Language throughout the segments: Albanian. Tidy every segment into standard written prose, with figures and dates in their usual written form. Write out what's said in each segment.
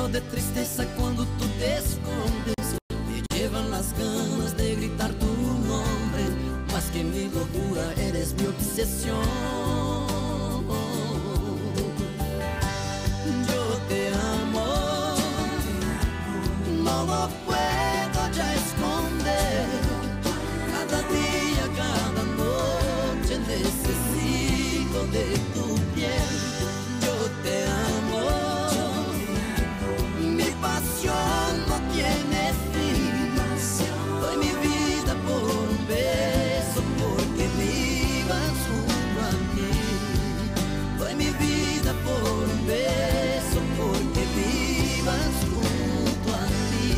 lleno de tristeza cuando tú te escondes. Me llevan las ganas de gritar tu nombre. Más que mi locura, eres mi obsesión. Yo te amo, no lo puedo ya esconder. Cada día, cada noche necesito de tu piel. Yo te amo, mi pasión no tiene fin. Doy mi vida por un beso, porque vivas junto a mí. Doy mi vida por un beso, porque vivas junto a mí.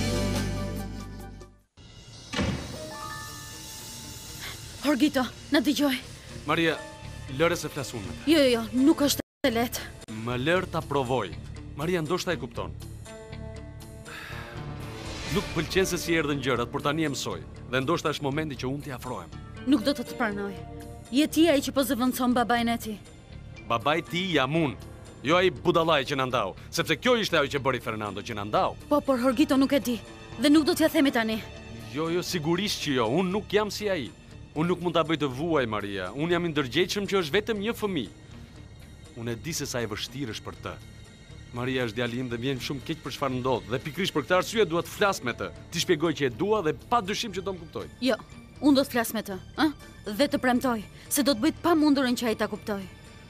Jorgito, na dëgjoj. Maria, lëre se flas unë me të. Jo, nuk është e lehtë. Më lërë ta provoj. Maria, ndoshta e kupton. Nuk pëlqen se si erdhën gjërat, por tani e mësoj. Dhe ndoshta është momenti që unë t'i afrohem. Nuk do të pranoj. Je ti ai që po zëvendëson babain e ti. Babai ti jam unë, jo ai budallaj që na ndau, sepse kjo ishte ajo që bëri Fernando që na ndau. Po, por Jorgito nuk e di. Dhe nuk do t'ja themi tani. Jo, sigurisht që jo, unë nuk jam si ai. Unë nuk mund ta bëj të vuaj, Maria. Unë jam i ndërgjegjshëm që është vetëm një fëmijë. Unë e di se sa e vështirë është për të. Maria është djali im dhe vjen shumë keq për çfarë ndodh, dhe pikërisht për këtë arsye dua të flas me të. Ti shpjegoj që e dua dhe pa dyshim që do më kuptoj. Jo, unë do të flas me të, dhe të premtoj se do të bëj të pamundurën që ai ta kuptoj.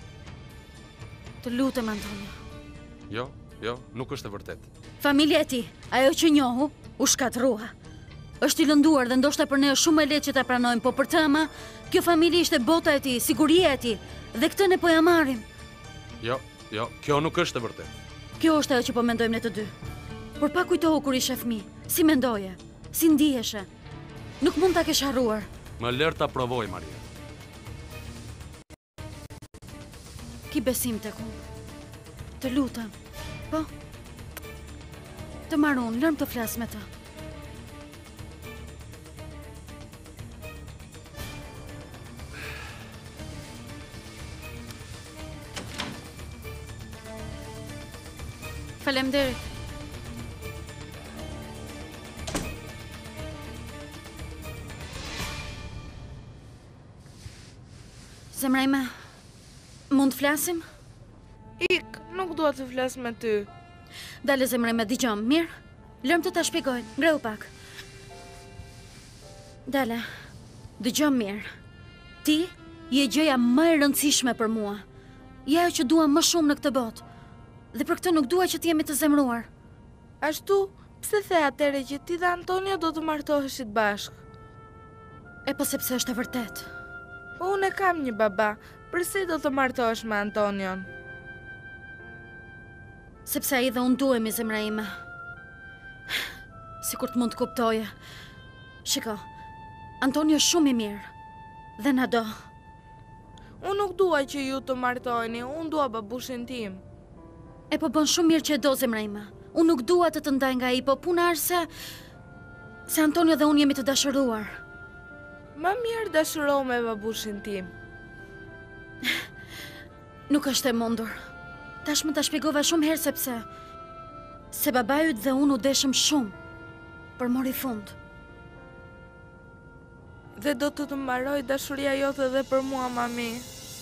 Të lutem, Antonio. Jo, nuk është e vërtetë. Familja e ti, ajo që njohu, u shkatrua. Është i lënduar dhe ndoshta për ne është shumë e lehtë që ta pranojmë, po për të ama, kjo familje ishte bota e tij, siguria e tij, dhe këtë ne po ja marrim. Jo, kjo nuk është e vërtetë. Kjo është ajo që po mendojmë ne të dy. Por pa kujtohu kur ishe fëmijë, si mendoje, si ndiheshe. Nuk mund ta kesh harruar. Më lër ta provoj, Maria. Ki besim tek unë. Të lutem. Po. Të marr unë, lërm të flas me të. Faleminderit. Zemra ime, mund të flasim? Ik, nuk dua të flas me ty. Dale, zemra ime, dëgjom, mirë? Lërm të ta shpjegoj, ngreu pak. Dale, dëgjom mirë. Ti je gjëja më e rëndësishme për mua. Je ajo që dua më shumë në këtë botë. Dhe për këtë nuk dua që t'jemi të zemruar. Ashtu, pse the atëre që ti dhe Antonio do të martoheshit bashkë? E po sepse është e vërtet. Unë e kam një baba, përse do të martohesh me Antonion? Sepse ai dhe unë duhemi, zemra ime. Sikur të mund të kuptoje. Shiko, Antonio është shumë i mirë. Dhe na do. Unë nuk dua që ju të martoheni, unë dua babushin tim. E po bën shumë mirë që e do, zemra ime. Unë nuk dua të të ndaj nga ai, po puna është se Antonio dhe unë jemi të dashuruar. Më mirë dashuro me babushin tim. Nuk është e mundur. Tashmë ta shpjegova shumë herë se babajut dhe unë u deshëm shumë, por mori fund. Dhe do të mbaroj dashuria jote dhe për mua, mami.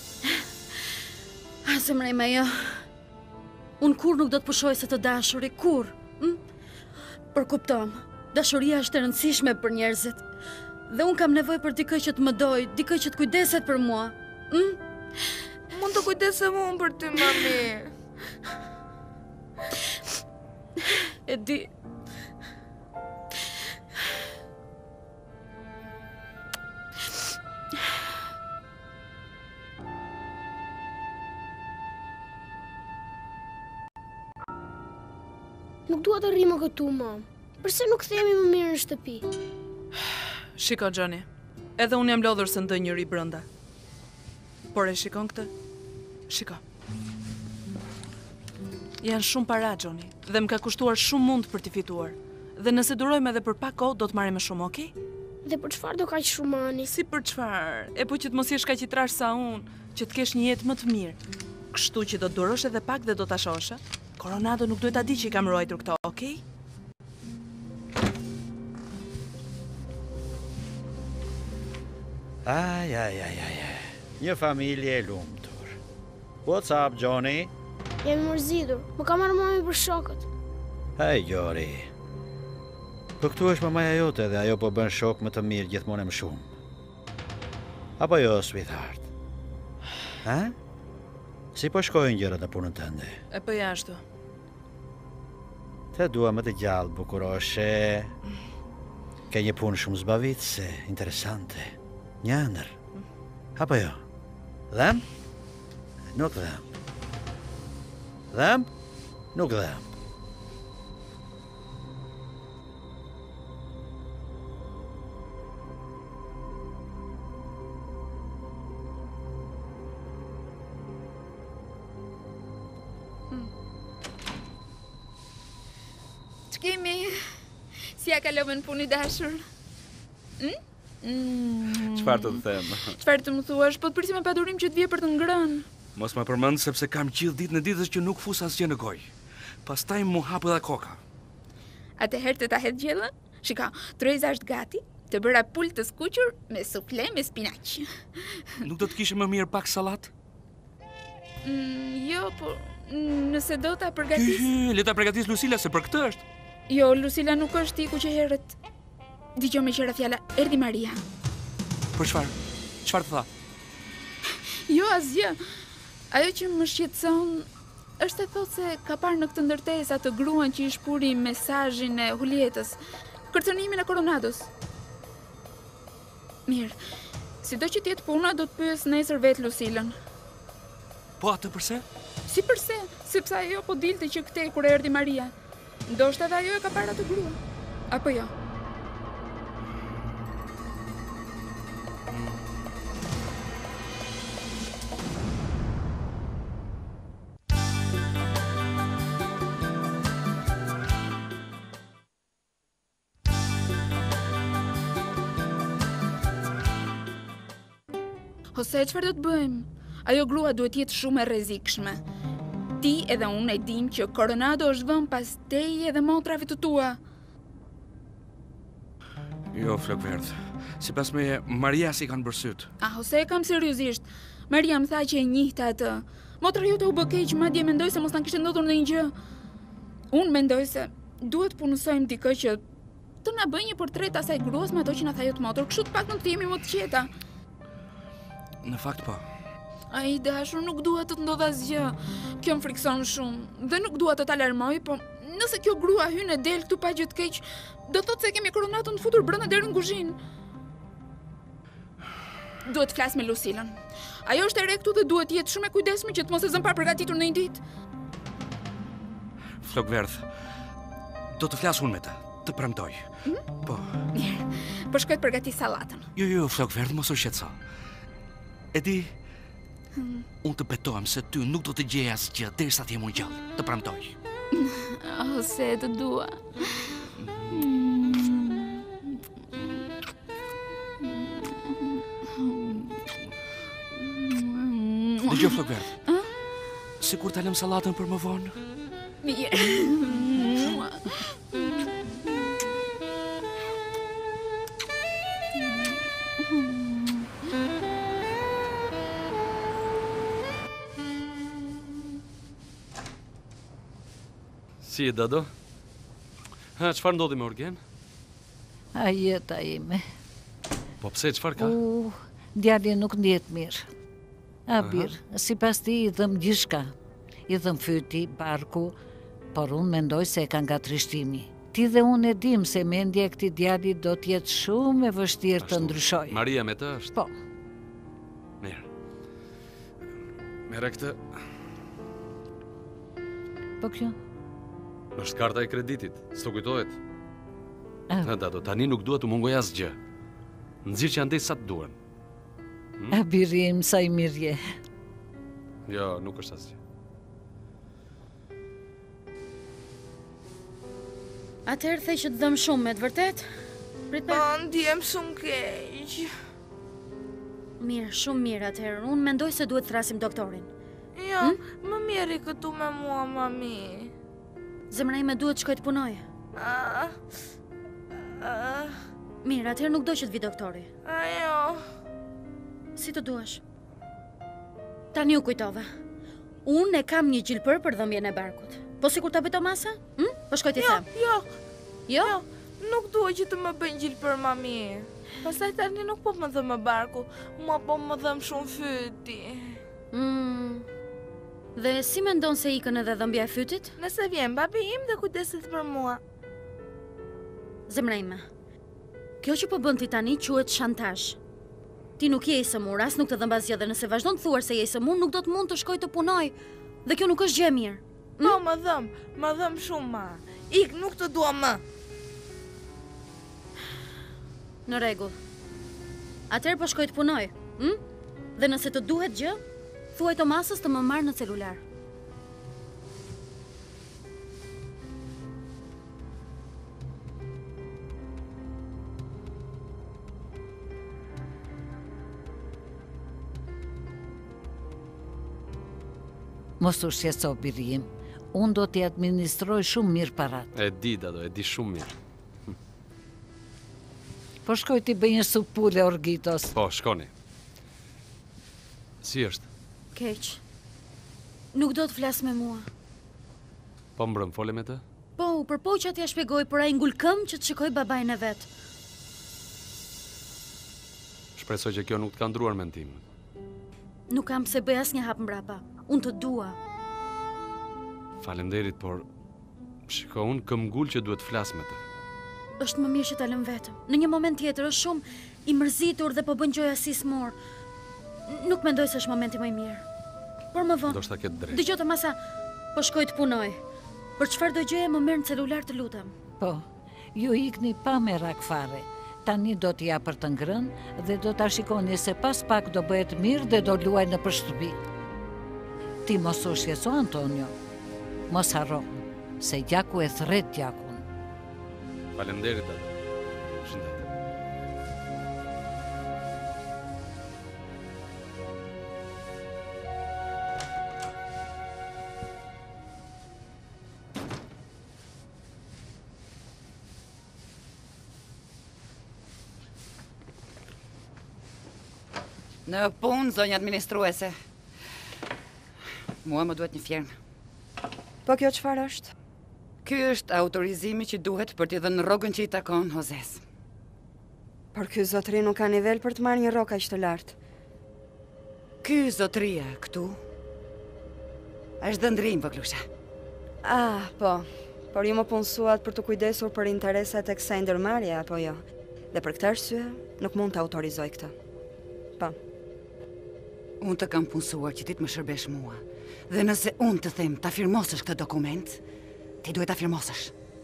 Zemra ime, jo. Unë kur nuk do të pushoj se të dashuri, kur? Por kuptom, dashuria është e rëndësishme për njerëzit. Dhe unë kam nevojë për dikë që të më doj, dikë që të kujdeset për mua. Mund të kujdesem unë për ty, mami. E di. Nuk dua të rrimë këtu, mam. Përse nuk themi më mirë në shtëpi? Shiko, Gjoni, edhe unë jam lodhur se ndë njëri brënda. Por e shikon këtë? Shiko. Janë shumë para, Gjoni, dhe më ka kushtuar shumë mund për t'i fituar. Dhe nëse durojmë edhe për pak kohë, do të marrim më shumë, okej? Dhe për çfarë do kaq shumë mani? Si për çfarë? E po që të mos jesh kaq i trash sa unë, që të kesh një jetë më të mirë. Kështu që do të durosh edhe pak dhe do ta shohësh. Coronado nuk duhet ta di që i kam ruajtur këto, okay? Aj. Një familje e lumtur. What's up, Johnny? Jemi mërzitur. Më ka marrë mami për shokët. Hej, Gjori. Po këtu është mamaja jote dhe ajo po bën shok më të mirë gjithmonë e më shumë. Apo jo, sweetheart? Ha? Si po shkojnë gjërat në punën tënde? E po ashtu. Te dua më të gjallë, bukuroshe. Ke një punë shumë zbavitëse, interesante. Një ëndër. Apo jo? Dhem? Nuk dhem. Dhem? Nuk dhem. Ç'kemi? Si ja kalove në punë i dashur? Çfarë të them? Çfarë të më thuash? Po të prisim me padurim që të vije për të ngrënë. Mos më përmend sepse kam qiell ditën e ditës që nuk fus asgjë në gojë. Pastaj mu hap edhe koka. Atëherë të ta hedh gjellën? Shika, tryeza është gati. Të bëra pul të skuqur me sufle me spinaq. Nuk do të kishe më mirë pak sallat? Jo, po nëse do ta përgatis. Le ta përgatis Lucila se për këtë është. Jo, Lucila nuk është iku që herët. Dëgjoj me qira fjala, erdhi Maria. Për çfarë? Çfarë të tha? Jo, asgjë. Ajo që më shqetëson është e thotë se ka parë në këtë ndërtesë atë gruan që i shpuri mesazhin e Julietës, kërcënimin e Coronados. Mirë, sido që t'jetë puna, do të pyes nesër vetë Lucilën. Po atë përse? Si përse? Sepse ajo po dilte që këtej kur erdhi Maria. Ndoshta edhe ajo e ka parë atë grua. Apo jo? Jose, çfarë do të bëjmë? Ajo grua duhet jetë shumë e rrezikshme. Ti edhe unë e dim që Coronado është vënë pas teje edhe motrave të tua. Jo, flok verdh. Sipas meje, Maria si kanë bërë syt. Jose, kam seriozisht. Maria më tha që e njihte atë. Motra jote u bë keq, madje mendoj se mos na kishte ndodhur ndonjë gjë. Unë mendoj se duhet punësojmë dikë që të na bëjë një portret asaj gruas me ato që na tha ajo të motor, kështu të paktën të jemi më të qeta. Në fakt po. Ai dashur, nuk dua të ndodh asgjë. Kjo më frikson shumë dhe nuk dua të ta alarmoj, po nëse kjo grua hyn e del këtu pa gjë të keq, do thotë se kemi Coronatën të futur brenda deri në kuzhinë. Duhet të flas me Lucilën. Ajo është e re këtu dhe duhet të jetë shumë e kujdesshme që të mos e zëm pa përgatitur ndonjë ditë. Flok verdh. Do të flas unë me të. Të premtoj. Po. Mirë. Po shkoj të përgatis sallatën. Jo, flok verdh, mos u shqetëso. E di, unë të betohem se ty nuk do të gjej asgjë derisa të jem unë gjallë. Të premtoj. Se të dua. Dëgjoj flok verdh. Sikur ta lëm sallatën për më vonë. Mirë. Si e Dado? Ha, çfarë ndodhi me Orgen? A jeta ime. Po pse, çfarë ka? Djali nuk ndihet mirë. Abir, sipas ti i dhëm gjithçka. I dhëm fyti, barku, por unë mendoj se e ka nga trishtimi. Ti dhe unë e dim se mendja e këtij djali do të jetë shumë e vështirë të ndryshojë. Maria me të është? Po. Mirë. Merë këtë. Po kjo? Është karta e kreditit, s'to kujtohet. Dado, tani nuk duhet të mungoj asgjë. Nxirr që andej sa të duan. Abirim, sa i mirë je. Jo, nuk është asgjë. Atëherë thej që të dëm shumë me të vërtet? Prit Po, ndihem shumë keq. Mirë, shumë mirë atëherë. Unë mendoj se duhet të thrasim doktorin. Jo, më mirë këtu me mua, mami. Zemra ime duhet shkoj të punoj. Mirë, atëherë nuk do që të vi doktori. Ajo. Si të duash. Tani u kujtova. Unë e kam një gjilpër për dhëmbjen e barkut. Po sikur ta bëj Tomasa? Po shkoj t'i them. Jo? Nuk dua që të më bëjnë gjilpër mami. Pastaj tani nuk po më dhëm më barku, mua po më dhëm shumë fyti. Dhe si mendon se ikën edhe dhëmbja e fytit? Nëse vjen babi im dhe kujdeset për mua. Zemra ime, kjo që po bën ti tani quhet shantazh. Ti nuk je i sëmur, as nuk të dhëm asgjë dhe nëse vazhdon të thuar se je i sëmur, nuk do të mund të shkoj të punoj. Dhe kjo nuk është gjë e mirë. Po, më dhëm shumë ma. Ik, nuk të dua më. Në rregull. Atëherë po shkoj të punoj, Dhe nëse të duhet gjë, thuaj Tomasës të më marrë në celular. Mos u shqetëso, birim. Unë do t'i administroj shumë mirë parat. E di, Dado, e di shumë mirë. Po shkoj t'i bëj një supë pule orgitos. Po, shkoni. Si është? Keq. Nuk do të flas me mua. Po mbrëm, fole me të? Po, u përpoj që t'ja shpjegoj, për ai ngulkëm që të shikoj babajnë e vet. Shpresoj që kjo nuk të ka ndruar mendim. Nuk kam pse bëj asnjë hap mbrapa. Unë të dua. Faleminderit, por shiko, unë këm ngul që duhet flas me të. Është më mirë që ta lëm vetëm. Në një moment tjetër është shumë i mërzitur dhe po bën gjoja si smor. Nuk mendoj se është momenti më i mirë. Por më vonë. Ndoshta ketë drejtë. Dëgjoj Tomasa, po shkoj të punoj. Për çfarë do gjëje më merr në celular të lutem. Po, ju ikni pa merak fare. Tani do t'ja për të ngrënë dhe do t'a shikoni se pas pak do bëhet mirë dhe do luaj në përshtëpi. Ti mos u shqetëso, Antonio. Mos harro, se gjaku e thret gjakun. Faleminderit, Dado. Shëndet. Në punë, zonjë administruese. Mua më duhet një firmë. Po kjo çfarë është? Ky është autorizimi që duhet për t'i dhënë rrogën që i takon Joses. Por ky zotëri nuk ka nivel për të marrë një rrogë aq të lartë. Ky zotëria këtu është dëndrim, vëklusha. Ah, po. Por ju më punësuat për të kujdesur për interesat e kësaj ndërmarrje, apo jo? Dhe për këtë arsye nuk mund të autorizoj këtë. Po. Unë të kam punësuar që ti të më shërbesh mua. Dhe nëse unë të them ta firmosësh këtë dokument, ti duhet ta firmosësh.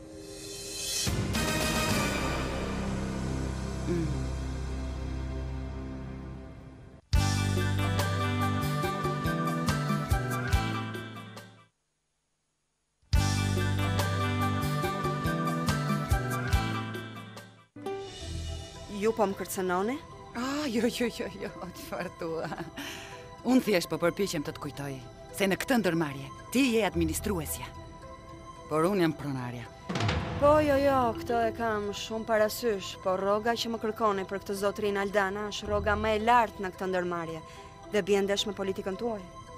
Ju po më kërcënoni? Jo, çfarë thua? Unë thjesht po përpiqem të të kujtoj se në këtë ndërmarrje ti je administruesja, por unë jam pronarja. Po, jo, këtë e kam shumë parasysh, por rroga që më kërkoni për këtë zotërin Aldana është rroga më e lartë në këtë ndërmarrje dhe bie ndesh me politikën tuaj.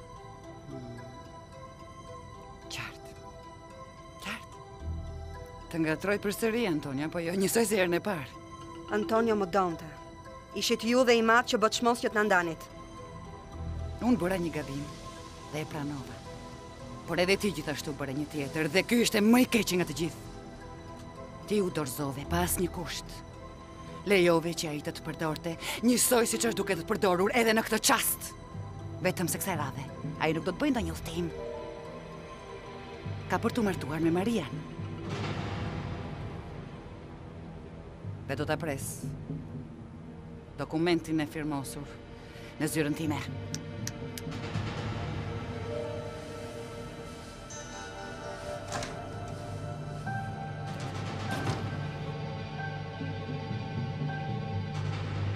Qartë. Të ngatroj përsëri, Antonia, po jo njësoj se herën e parë. Antonio më donte. Ishit ju dhe i madh që bët shmos që të ndanit. Unë bëra një gabim dhe e pranova. Por edhe ti gjithashtu bëre një tjetër dhe ky ishte më i keqi nga të gjithë. Ti u dorëzove pa asnjë kusht. Lejove që ai të të përdorte, njësoj siç është duke të përdorur edhe në këtë çast. Vetëm se kësaj radhe, ai nuk do të bëjë ndonjë udhtim. Ka për të martuar me Marian. Dhe do ta pres dokumentin e firmosur në zyrën time.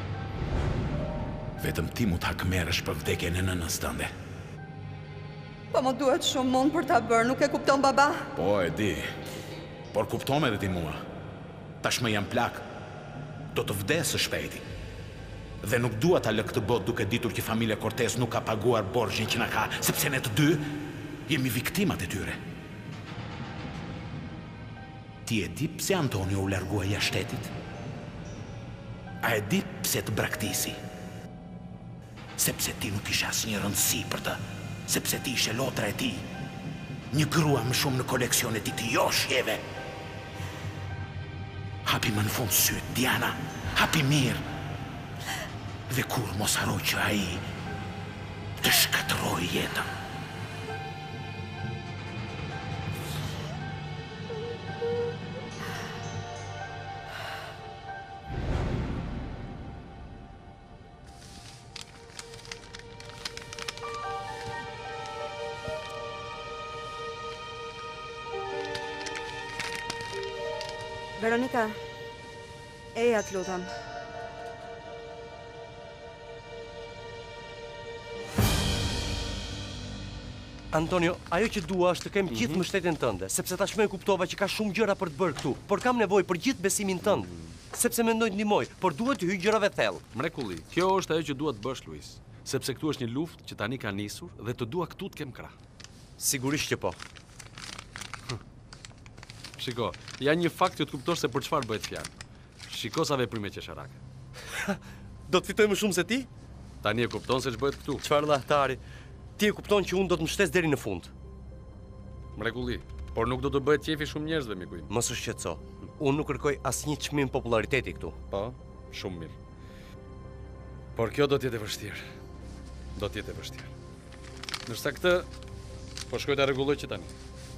Vetëm ti mu të hakmeresh për vdekjen e nënës tënde. Po Po më duhet shumë mund për ta bërë, nuk e kupton baba? Po, e di. Por kupton edhe ti mua. Tashmë jam plak. Do të vdesë shpejti. Dhe nuk dua ta lë këtë botë duke ditur që familja Cortez nuk ka paguar borxhin që na ka, sepse ne të dy jemi viktimat e tyre. Ti e di pse Antonio u largua jashtë shtetit? A e di pse të braktisi? Sepse ti nuk ishe asnjë rëndësi për të, sepse ti ishe lotra e tij. Një grua më shumë në koleksionet ti jo shjeve. Hapi më në fund syt, Diana, hapi mirë. Dhe kur mos haroj që ai të shkatërroj jetën. Veronika, eja të lutem. Antonio, ajo që dua është të kem gjithë mbështetjen tënde, sepse tashmë e kuptova që ka shumë gjëra për të bërë këtu, por kam nevojë për gjithë besimin tënd, sepse mendoj të ndihmoj, por duhet të hyj gjërave thellë. Mrekulli, kjo është ajo që dua të bësh, Luis, sepse këtu është një luftë që tani ka nisur dhe të dua këtu të kem krah. Sigurisht që po. Shiko, janë një fakt që të kuptosh se për çfarë bëhet fjalë. Shiko sa veprime qesharake. Do të fitoj më shumë se ti? Tani e kupton se ç'bëhet këtu. Çfarë llahtari? Ti e kupton që unë do të më shtes deri në fund. Mrekulli, por nuk do të bëhet qefi shumë njerëzve, miku im. Mos u shqetëso. Unë nuk kërkoj asnjë çmim populariteti këtu. Po, shumë mirë. Por kjo do të jetë e vështirë. Do të jetë e vështirë. Ndërsa këtë po shkoj ta rregulloj që tani.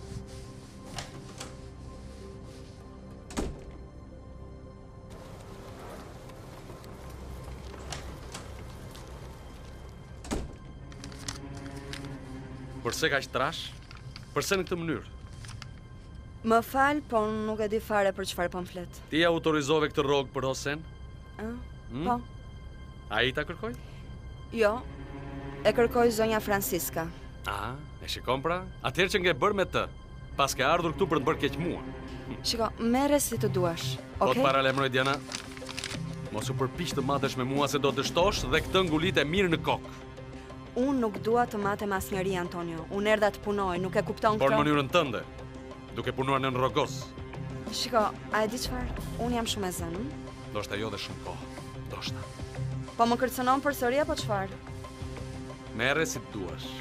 Përse kaq trash? Përse në këtë mënyrë? Më fal, po nuk e di fare për çfarë po flet. Ti autorizove këtë rrogë për Hosen? Po. Ai ta kërkoi? Jo. E kërkoi zonja Francisca. E shikon pra? Atëherë që nge bërë me të, pas ke ardhur këtu për të bërë keq mua. Shiko, merre si të duash, Po okay? të paralajmëroj, Diana. Mos u përpiq të matesh me mua se do të shtosh dhe këtë ngulit e mirë në kokë. Unë nuk dua të matem asnjëri, Antonio. Unë erdha të punoj, nuk e kupton këtë? Por në mënyrën tënde, duke punuar në rrogos. Shiko, a e di çfarë? Unë jam shumë e zënë. Ndoshta jo dhe shumë kohë. Ndoshta. Po më kërcënon përsëri apo çfarë? Merre si të duash.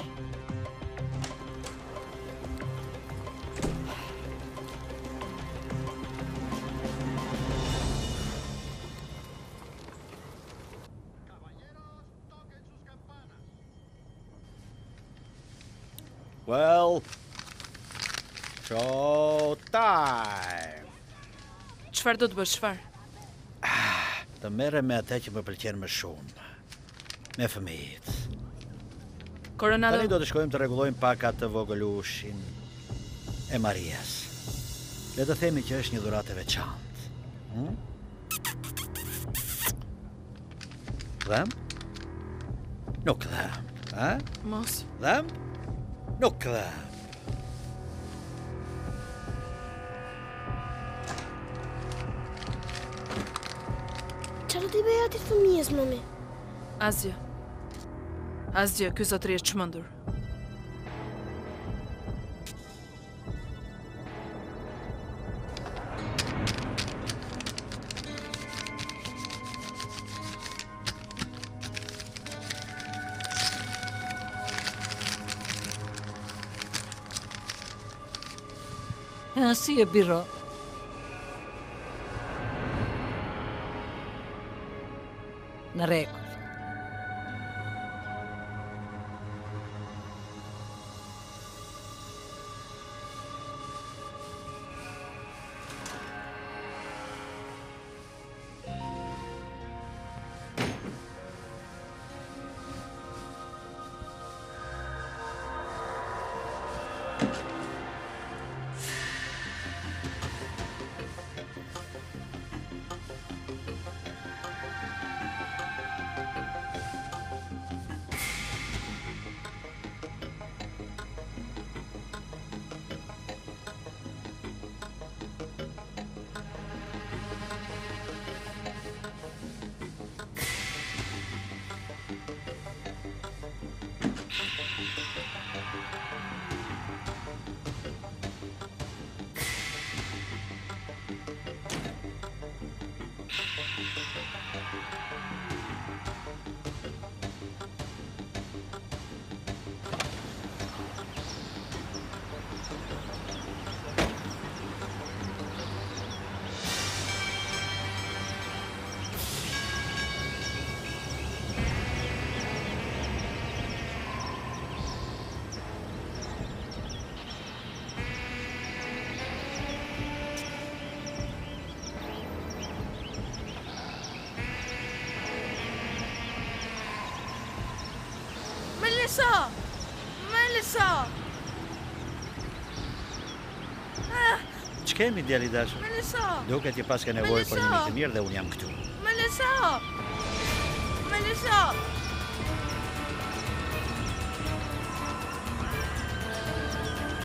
Well, show time. Çfarë do të bësh, çfarë? Të merrem me atë që më pëlqen më shumë. Me fëmijët. Coronado. Tani do të shkojmë të rregullojmë pak atë vogëlushin e Marias. Le të themi që është një dhuratë e veçantë. Dhem? Nuk dhem, a? Mos. Dhem? Nuk dhem. Çfarë do t'i bëj aty fëmijës, mami? Asgjë. Asgjë, ky zotëri është çmendur. Si e biro? Në rregull. Melisa! Ç'kemi djali dashur? Melisa! Duket që pas ke nevojë për një mik të mirë dhe unë jam këtu. Melisa! Melisa!